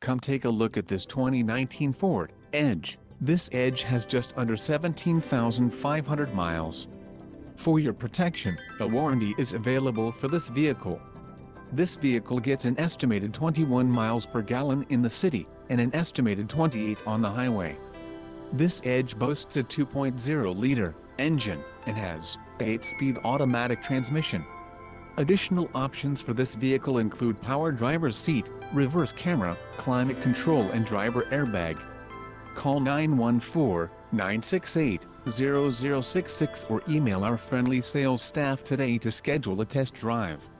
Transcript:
Come take a look at this 2019 Ford Edge. This Edge has just under 17,500 miles. For your protection, a warranty is available for this vehicle. This vehicle gets an estimated 21 miles per gallon in the city, and an estimated 28 on the highway. This Edge boasts a 2.0-liter engine, and has an 8-speed automatic transmission. Additional options for this vehicle include power driver's seat, reverse camera, climate control and driver airbag. Call 914-968-0066 or email our friendly sales staff today to schedule a test drive.